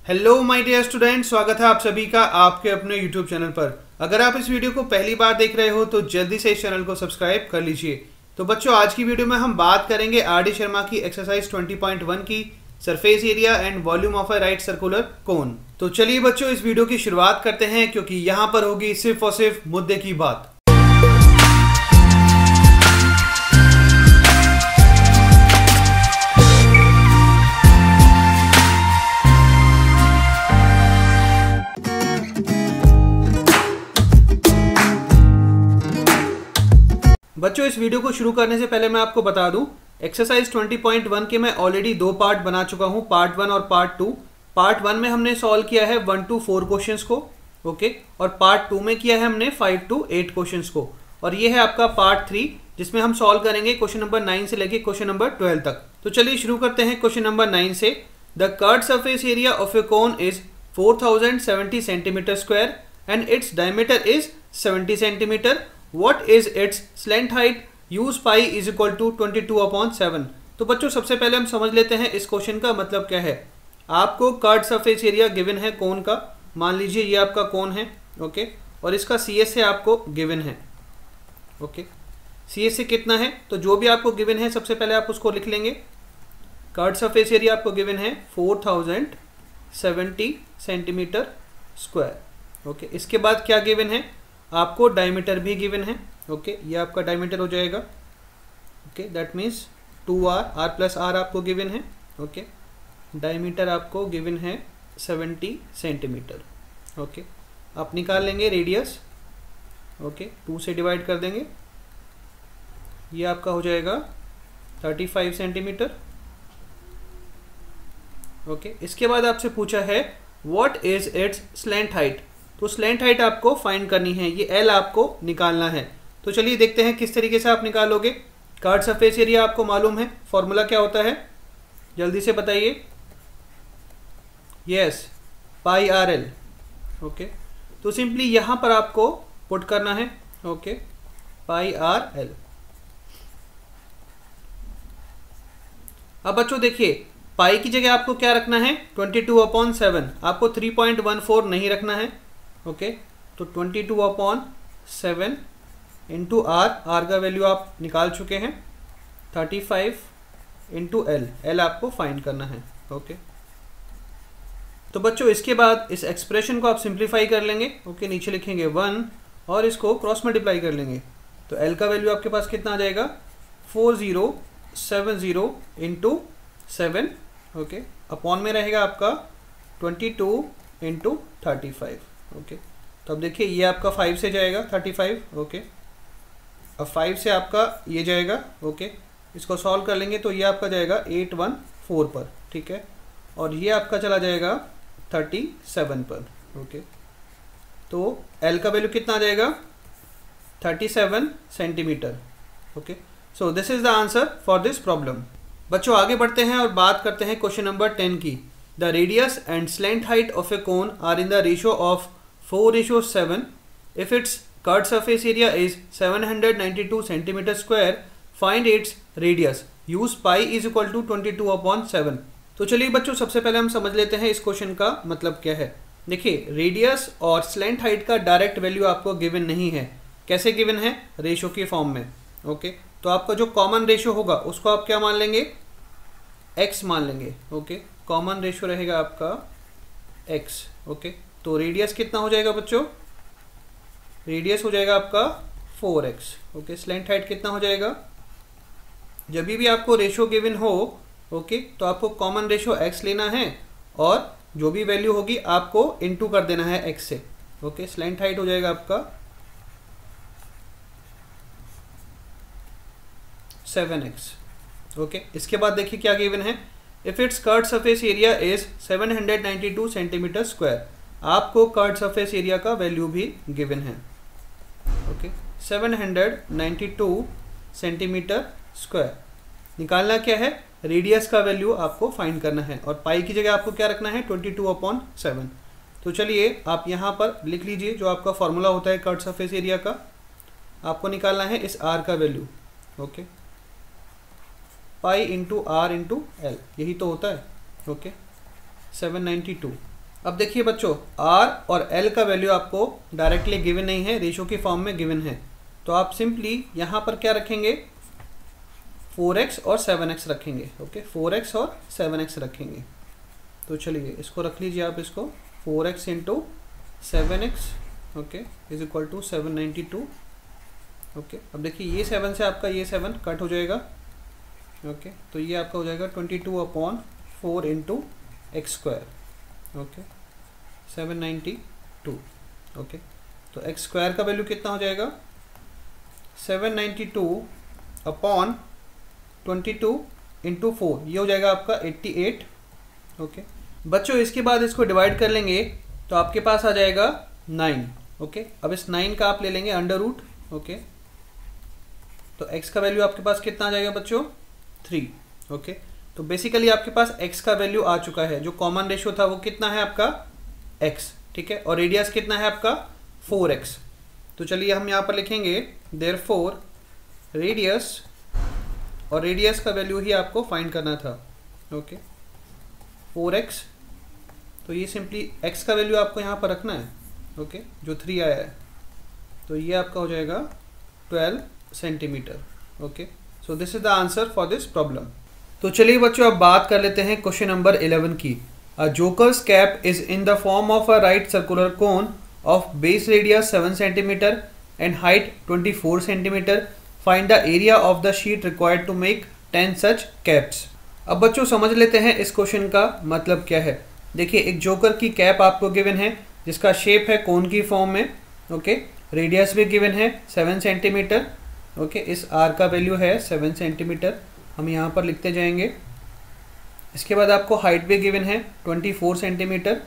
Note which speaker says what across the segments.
Speaker 1: Hello my dear student, स्वागत है आप सभी का आपके अपने यूट्यूब चैनल पर। अगर आप इस वीडियो को पहली बार देख रहे हो तो जल्दी से इस चैनल को सब्सक्राइब कर लीजिए। तो बच्चों, आज की वीडियो में हम बात करेंगे आर.डी. शर्मा की एक्सरसाइज 20.1 की surface area and volume of a right circular cone. तो चलिए बच्चों, इस वीडियो की शुरुआत करते हैं, क्योंकि यहाँ पर होगी सिर्फ और सिर्फ मुद्दे की बात। बच्चों, इस वीडियो को शुरू करने से पहले मैं आपको बता दूं, एक्सरसाइज 20.1 के मैं ऑलरेडी दो पार्ट बना चुका हूं, पार्ट 1 और पार्ट 2। पार्ट 1 में हमने सॉल्व किया है 1 to 4 क्वेश्चंस को, ओके, और पार्ट 2 में किया है हमने 5 to 8 क्वेश्चंस को। और ये है आपका पार्ट 3, जिसमें हम सॉल्व करेंगे क्वेश्चन नंबर 9 से लेके क्वेश्चन नंबर 12 तक। तो चलिए शुरू करते हैं क्वेश्चन नंबर 9 से। The curved surface area of a cone is 4070 centimetre square and its diameter is 70 centimetre. What is its slant height? Use pi is equal to 22/7। तो बच्चों, सबसे पहले हम समझ लेते हैं इस क्वेश्चन का मतलब क्या है। आपको कर्व्ड सरफेस एरिया गिवन है कोन का, मान लीजिए ये आपका कोन है, ओके, और इसका CS से आपको गिवन है, ओके। CS से कितना है, तो जो भी आपको गिवन है सबसे पहले आप उसको लिख लेंगे। कर्व्ड सरफेस एरिया आपको गिवन है 4070 सेंटीमीटर स्क्वायर, ओके। इसके बाद क्या गिवन है, आपको डायमीटर भी गिवन है, ओके, ये आपका डायमीटर हो जाएगा, okay, that means 2r, r plus r आपको गिवन है, ओके। डायमीटर आपको गिवन है 70 सेंटीमीटर, ओके। आप निकाल लेंगे रेडियस, ओके, 2 से डिवाइड कर देंगे, ये आपका हो जाएगा 35 सेंटीमीटर, ओके। इसके बाद आपसे पूछा है what is its slant height. तो स्लैंट हाइट आपको फाइंड करनी है, ये L आपको निकालना है। तो चलिए देखते हैं किस तरीके से आप निकालोगे। कर्व्ड सरफेस एरिया आपको मालूम है, फॉर्मूला क्या होता है, जल्दी से बताइए। Yes, pi RL, okay. तो सिंपली यहां पर आपको पुट करना है, ओके, पाई RL। अब बच्चों देखिए, पाई की जगह आपको क्या रखना है, 22/7। आपको 3.14 नहीं रखना है, ओके। तो 22/7 इंटू R का वैल्यू आप निकाल चुके हैं, 35 इंटू L आपको फाइंड करना है, ओके। तो बच्चों, इसके बाद इस एक्सप्रेशन को आप सिंप्लीफाई कर लेंगे, ओके। नीचे लिखेंगे 1 और इसको क्रॉस मल्टीप्लाई कर लेंगे, तो L का वैल्यू आपके पास कितना आ जाएगा, 4070 इंटू 7, ओके, अपॉन में रहेगा आपका 22 इंटू 35, ओके। तो अब देखिए ये आपका 5 से जाएगा 35, ओके। अब 5 से आपका ये जाएगा, ओके। इसको सॉल्व कर लेंगे तो ये आपका जाएगा 814 पर, ठीक है, और ये आपका चला जाएगा 37 पर, ओके। तो L का वैल्यू कितना आ जाएगा, 37 centimetre, okay. So this is the answer for this problem. बच्चों, आगे बढ़ते हैं और बात करते हैं क्वेश्चन नंबर 10 की। The radius and slant height of a cone are in the ratio of 4:7. If its curved surface area is 792 centimeter square, find its radius. Use pi is equal to 22/7. तो चलिए बच्चों, सबसे पहले हम समझ लेते हैं इस क्वेश्चन का मतलब क्या है। देखिए, रेडियस और स्लैंट हाइट का डायरेक्ट वैल्यू आपको गिवन नहीं है। कैसे गिवन है, रेशो के फॉर्म में, ओके। तो आपका जो कॉमन रेशो होगा उसको आप क्या मान लेंगे, x मान लेंगे, ओके। कॉमन रेशो रहेगा आपका x, ओके। तो रेडियस कितना हो जाएगा बच्चों, रेडियस हो जाएगा आपका 4x, ओके। स्लैंट हाइट कितना हो जाएगा, जब भी आपको रेशो गिवन हो, ओके, तो आपको कॉमन रेशो x लेना है और जो भी वैल्यू होगी आपको इनटू कर देना है x से, ओके। स्लैंट हाइट हो जाएगा आपका 7x, ओके। इसके बाद देखिए क्या गिवन है, if its curved surface area is 792 centimetre square. आपको कर्व्ड सरफेस एरिया का वैल्यू भी गिवन है, ओके, 792 सेंटीमीटर स्क्वायर। निकालना क्या है, रेडियस का वैल्यू आपको फाइंड करना है, और पाई की जगह आपको क्या रखना है, 22/7। तो चलिए आप यहाँ पर लिख लीजिए जो आपका फॉर्मूला होता है कर्व्ड सरफेस एरिया का। आपको निकालना है इस R का value, okay, pi into R into L, यही तो होता है, ओके। 792 अब देखिए बच्चों, r और l का वैल्यू आपको डायरेक्टली गिवन नहीं है, रेशो की फॉर्म में गिवन है। तो आप सिंपली यहाँ पर क्या रखेंगे, 4x और 7x रखेंगे। ओके, 4x और 7x रखेंगे। तो चलिए इसको रख लीजिए आप, इसको 4x into 7x okay is equal to 792। Okay, अब देखिए ये 7 से आपका ये 7 कट हो जाएगा। ओके, तो ये आपका हो जाएगा 22/4 into x square. Okay, 792। Okay, तो एक्स स्क्वायर का वैल्यू कितना हो जाएगा, 792/22 इंटू 4, ये हो जाएगा आपका 88। ओके बच्चों, इसके बाद इसको डिवाइड कर लेंगे तो आपके पास आ जाएगा 9। ओके, अब इस 9 का आप ले लेंगे अंडर रूट। ओके, तो x का वैल्यू आपके पास कितना आ जाएगा बच्चों, 3। ओके, तो बेसिकली आपके पास x का वैल्यू आ चुका है। जो कॉमन रेशियो था वो कितना है आपका, x। ठीक है, और रेडियस कितना है आपका, 4x। तो चलिए हम यहाँ पर लिखेंगे देयरफॉर रेडियस, और रेडियस का वैल्यू ही आपको फाइंड करना था। Okay, 4x। तो ये सिंपली x का वैल्यू आपको यहाँ पर रखना है। ओके, जो 3 आया है, तो ये आपका हो जाएगा 12 centimetre. Okay, so this is the answer for this problem. तो चलिए बच्चों, अब बात कर लेते हैं क्वेश्चन नंबर 11 की। A joker's cap is in the form of a right circular cone of base radius 7 centimetre and height 24 centimetre. Find the area of the sheet required to make 10 such caps. अब बच्चों समझ लेते हैं इस question का मतलब क्या है। देखिए, एक जोकर की कैप आपको गिवन है जिसका शेप है कोन की फॉर्म में। ओके, रेडियस भी गिवन है 7 सेंटीमीटर। ओके, इस आर का वैल्यू है 7 सेंटीमीटर, हम यहाँ पर लिखते जाएंगे। इसके बाद आपको हाइट भी गिवन है 24 सेंटीमीटर,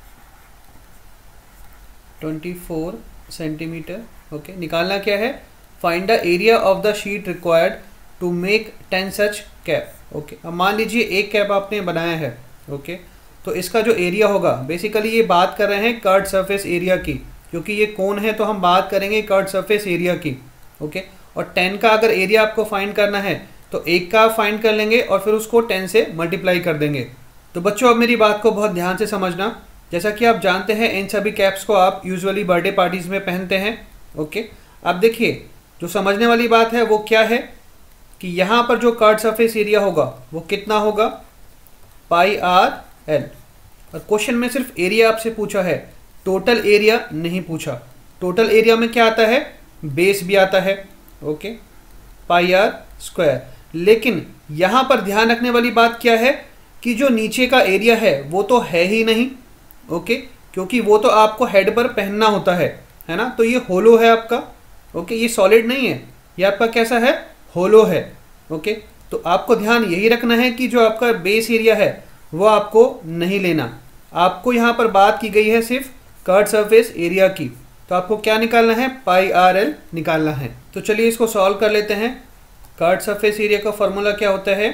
Speaker 1: 24 सेंटीमीटर। ओके, निकालना क्या है, find the area of the sheet required to make 10 such cap. Okay, अब मान लीजिए एक कैप आपने बनाया है। ओके, तो इसका जो एरिया होगा, बेसिकली ये बात कर रहे हैं कर्व्ड सरफेस एरिया की, क्योंकि ये कोन है तो हम बात करेंगे कर्व्ड सरफेस एरिया की। ओके, और 10 का अगर एरिया आपको फाइंड करना है तो एक का फाइंड कर लेंगे और फिर उसको 10 से मल्टीप्लाई कर देंगे। तो बच्चों अब मेरी बात को बहुत ध्यान से समझना। जैसा कि आप जानते हैं, इन सभी कैप्स को आप यूजुअली बर्थडे पार्टीज में पहनते हैं। ओके, अब देखिए जो समझने वाली बात है वो क्या है कि यहाँ पर जो कर्व्ड सरफेस एरिया होगा वो कितना होगा, πr/l। और क्वेश्चन में सिर्फ एरिया आपसे पूछा है, टोटल एरिया नहीं पूछा। टोटल एरिया में क्या आता है, बेस भी आता है। Okay, πr²। लेकिन यहाँ पर ध्यान रखने वाली बात क्या है कि जो नीचे का एरिया है वो तो है ही नहीं। ओके, क्योंकि वो तो आपको हेड पर पहनना होता है ना। तो ये होलो है आपका। ओके, ये सॉलिड नहीं है, ये आपका कैसा है, होलो है। ओके, तो आपको ध्यान यही रखना है कि जो आपका बेस एरिया है वो आपको नहीं लेना। आपको यहाँ पर बात की गई है सिर्फ कर्व्ड सरफेस एरिया की। तो आपको क्या निकालना है, πr/l निकालना है। तो चलिए इसको सॉल्व कर लेते हैं। कर्व्ड सरफेस एरिया का फॉर्मूला क्या होता है,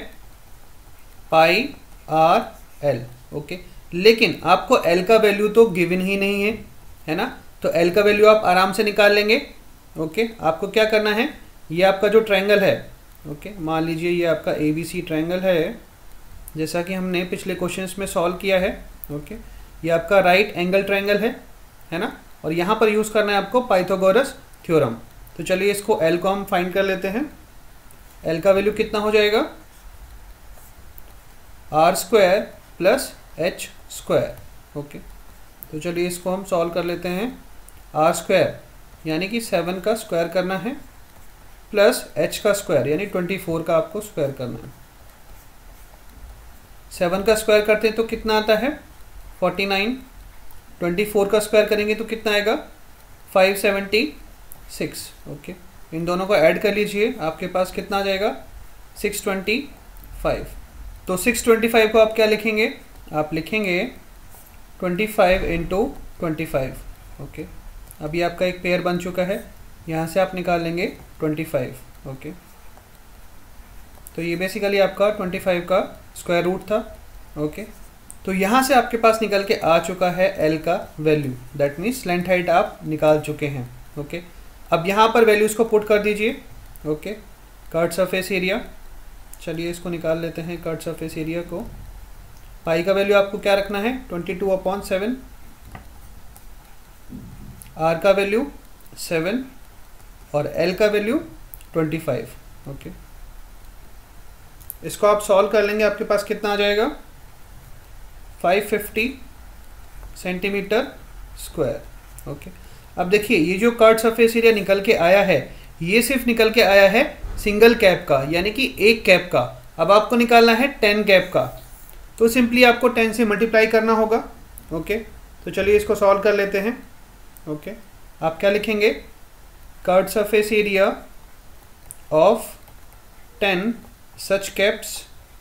Speaker 1: πr/l। ओके, लेकिन आपको l का वैल्यू तो गिवन ही नहीं है ना। तो l का वैल्यू आप आराम से निकाल लेंगे। ओके, आपको क्या करना है, ये आपका जो ट्रायंगल है, ओके मान लीजिए ये आपका ABC ट्रायंगल है, जैसा कि हमने पिछले क्वेश्चंस में सॉल्व किया है। ओके, ये आपका राइट एंगल ट्रायंगल है ना। और यहाँ पर यूज़ करना है आपको पाइथागोरस थ्योरम। तो चलिए इसको L को हम फाइंड कर लेते हैं। L का वैल्यू कितना हो जाएगा, r² + h²। ओके, तो चलिए इसको हम सॉल्व कर लेते हैं। r² यानी कि 7 का स्क्वायर करना है, प्लस h का स्क्वायर यानी 24 का आपको स्क्वायर करना है। 7 का स्क्वायर करते हैं तो कितना आता है, 49। 24 का स्क्वायर करेंगे तो कितना आएगा, 576। ओके, इन दोनों को ऐड कर लीजिए, आपके पास कितना आ जाएगा, 625। तो 625 को आप क्या लिखेंगे, आप लिखेंगे 25 × 25। ओके, अभी आपका एक पेयर बन चुका है, यहाँ से आप निकाल लेंगे 25। ओके, तो ये बेसिकली आपका 25 का स्क्वायर रूट था। ओके, तो यहाँ से आपके पास निकल के आ चुका है L का value, that means slant height आप निकाल चुके हैं। ओके, अब यहाँ पर वैल्यूज़ को पुट कर दीजिए। ओके, कर्व्ड सरफेस एरिया, चलिए इसको निकाल लेते हैं कर्व्ड सरफेस एरिया को। पाई का वैल्यू आपको क्या रखना है 22/7, आर का वैल्यू 7 और एल का वैल्यू 25। ओके, इसको आप सॉल्व कर लेंगे, आपके पास कितना आ जाएगा 550 सेंटीमीटर स्क्वायर। ओके, अब देखिए ये जो कर्व सरफेस एरिया निकल के आया है, ये सिर्फ निकल के आया है सिंगल कैप का, यानी कि एक कैप का। अब आपको निकालना है 10 कैप का, तो सिंपली आपको 10 से मल्टीप्लाई करना होगा। ओके, तो चलिए इसको सॉल्व कर लेते हैं। ओके, आप क्या लिखेंगे, curve surface area of 10 such caps,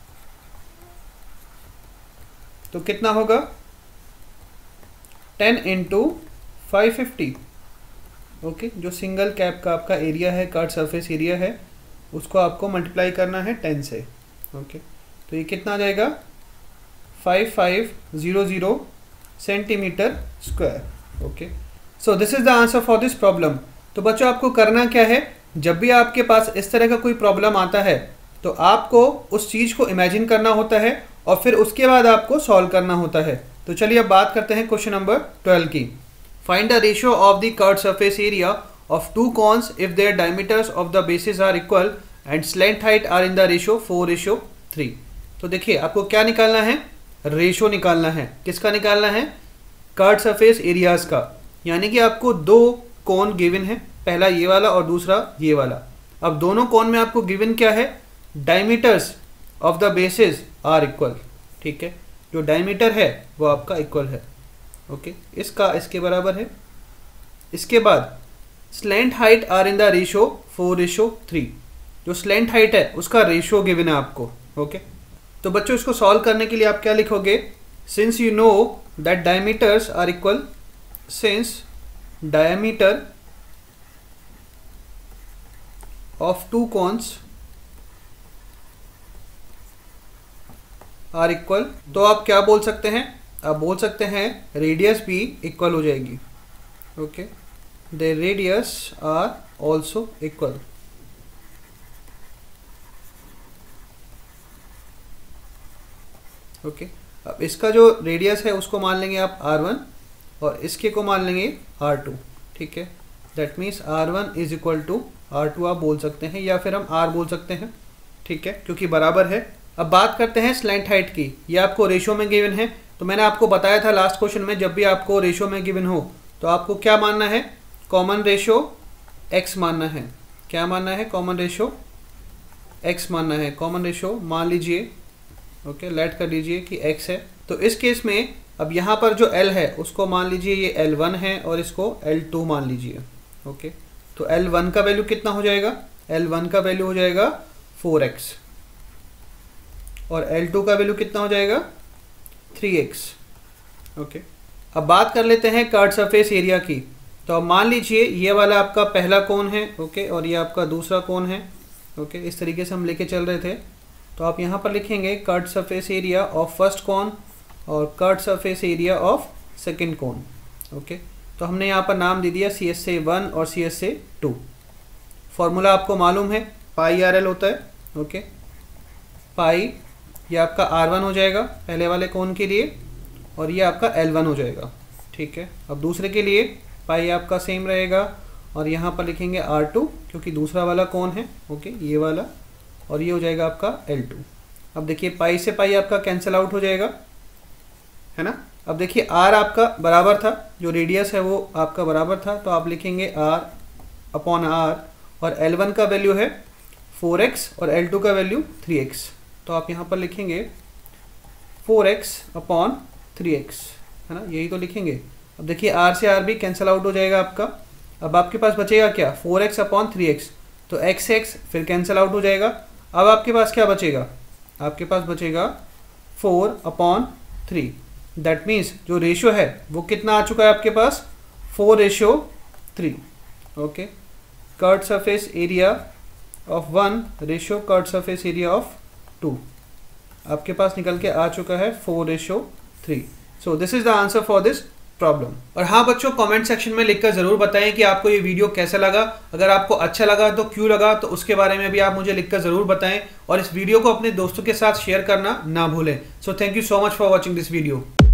Speaker 1: तो कितना होगा 10 इंटू 550। ओके, जो सिंगल कैप का आपका एरिया है, कर्व सरफेस एरिया है, उसको आपको मल्टीप्लाई करना है 10 से। ओके, तो ये कितना आ जाएगा 5500 centimetre square. Okay, so this is the answer for this problem. तो बच्चों आपको करना क्या है, जब भी आपके पास इस तरह का कोई प्रॉब्लम आता है तो आपको उस चीज़ को इमेजिन करना होता है और फिर उसके बाद आपको सॉल्व करना होता है। तो चलिए अब बात करते हैं क्वेश्चन नंबर 12 की। Find the ratio of the curved surface area of two cones if their diameters of the bases are equal and slant height are in the ratio 4:3। तो देखिए आपको क्या निकालना है, रेशियो निकालना है। किसका निकालना है, कर्व्ड सरफेस एरियाज का। यानी कि आपको दो कोन गिवन है, पहला ये वाला और दूसरा ये वाला। अब दोनों कोन में आपको गिवन क्या है, diameters of the bases are equal. ठीक है, जो डायमीटर है वो आपका इक्वल है। ओके, इसका इसके बराबर है। इसके बाद slant height are in the ratio 4:3। जो स्लैंट हाइट है उसका रेशियो गिवन है आपको। ओके, तो बच्चों इसको सॉल्व करने के लिए आप क्या लिखोगे, since you know that diameters are equal, since diameter of two cones are equal, तो आप क्या बोल सकते हैं, आप बोल सकते हैं रेडियस भी इक्वल हो जाएगी। Okay, the radius are also equal. Okay, अब इसका जो रेडियस है उसको मान लेंगे आप R1 और इसके को मान लेंगे R2। ठीक है, that means R1 is equal to R2 आप बोल सकते हैं, या फिर हम R बोल सकते हैं। ठीक है, क्योंकि बराबर है। अब बात करते हैं स्लैंट हाइट की। ये आपको रेशियो में गिवन है, तो मैंने आपको बताया था लास्ट क्वेश्चन में, जब भी आपको रेशियो में गिवन हो तो आपको क्या मानना है, कॉमन रेशियो x मानना है। क्या मानना है, कॉमन रेशियो x मानना है। कॉमन रेशियो मान लीजिए, ओके, लेट कर लीजिए कि x है। तो इस केस में अब यहाँ पर जो L है उसको मान लीजिए ये L1 है और इसको L2 मान लीजिए। ओके, तो L1 का वैल्यू कितना हो जाएगा, L1 का वैल्यू हो जाएगा 4x और L2 का वैल्यू कितना हो जाएगा 3x। ओके, अब बात कर लेते हैं कर्व्ड सरफेस एरिया की। तो अब मान लीजिए ये वाला आपका पहला कोन है, ओके, और ये आपका दूसरा कोन है। ओके, इस तरीके से हम लेके चल रहे थे। तो आप यहाँ पर लिखेंगे curved surface area of first cone और curved surface area of second cone. Okay, तो हमने यहाँ पर नाम दे दिया CSA1 और CSA2। फॉर्मूला आपको मालूम है, पाई RL होता है। ओके, पाई ये आपका R1 हो जाएगा पहले वाले कोन के लिए और ये आपका L1 हो जाएगा। ठीक है, अब दूसरे के लिए पाई आपका सेम रहेगा और यहाँ पर लिखेंगे R2 क्योंकि दूसरा वाला कोन है। ओके, ये वाला, और ये हो जाएगा आपका L2। अब देखिए पाई से पाई आपका कैंसिल आउट हो जाएगा, है ना। अब देखिए R आपका बराबर था, जो रेडियस है वो आपका बराबर था, तो आप लिखेंगे R/R और L1 का वैल्यू है 4x और L2 का वैल्यू 3x। तो आप यहाँ पर लिखेंगे 4x/3x, है ना, यही तो लिखेंगे। अब देखिए R से R भी कैंसिल आउट हो जाएगा आपका। अब आपके पास बचेगा क्या, 4x/3x, तो x फिर कैंसिल आउट हो जाएगा। अब आपके पास क्या बचेगा, आपके पास बचेगा 4/3। दैट मीन्स जो रेशियो है वो कितना आ चुका है आपके पास, 4:3। Okay, curved surface area of 1 ratio curved surface area of 2 आपके पास निकल के आ चुका है 4:3। So this is the answer for this problem. और हाँ बच्चों, कमेंट सेक्शन में लिखकर ज़रूर बताएं कि आपको ये वीडियो कैसा लगा। अगर आपको अच्छा लगा तो क्यों लगा, तो उसके बारे में भी आप मुझे लिखकर ज़रूर बताएं। और इस वीडियो को अपने दोस्तों के साथ शेयर करना ना भूलें। So thank you so much for watching this video.